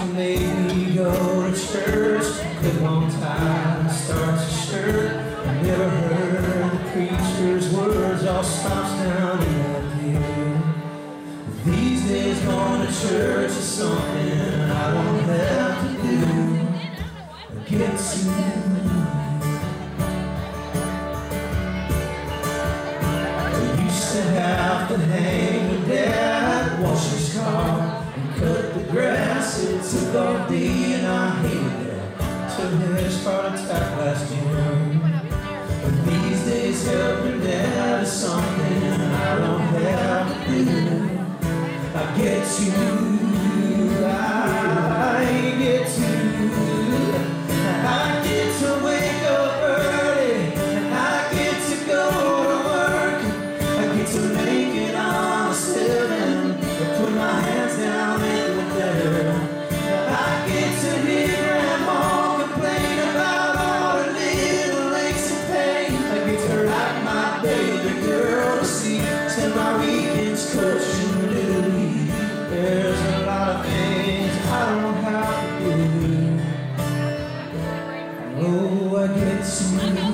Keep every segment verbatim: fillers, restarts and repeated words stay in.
made me go to church. Clip on tie, starts a shirt. I never heard the preacher's words, all stops down in that field. These days going to church is something I don't have to do or get to. I used to have to hang with Dad, wash his car, and cut the grass. It took all day and I hated that till his heart attack last June. But these days helping Dad is something I don't have to do. I get to, I get to, I get to wake up early, and I get to go to work. I get to make it honest living, and put my hands down in the dirt. I get to hear Grandma complain about all the little aches and pain. I get to rock my baby girl to sleep, spend my weekends coaching Little League. There's a lot of things I don't have to do. Oh, I get to.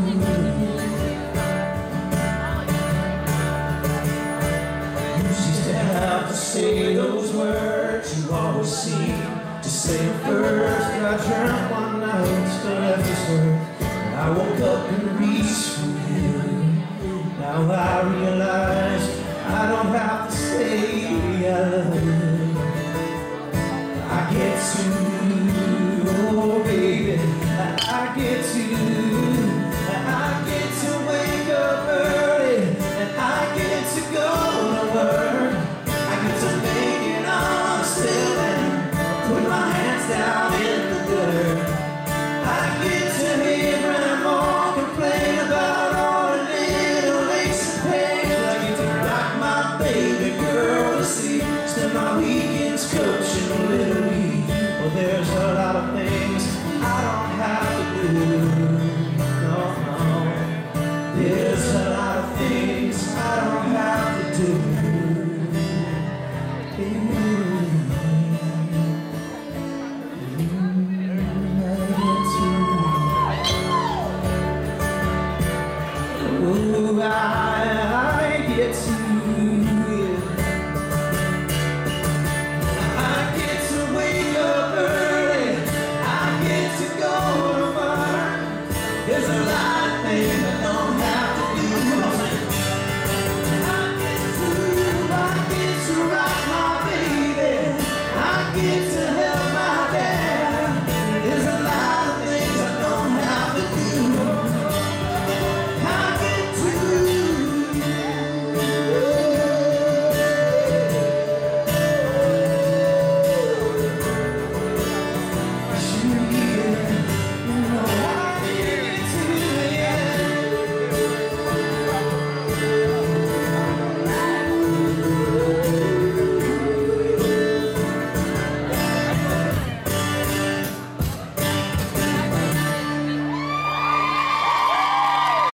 You used to have to say those words you always seem to say first. But I dreamt one night, still left this earth, and I woke up and reached for you. Now I realize I don't have to say I love you. I get to, oh baby, I get to, I get to wake up early, and I get to go to work. I get to make it honest living, put my hands down in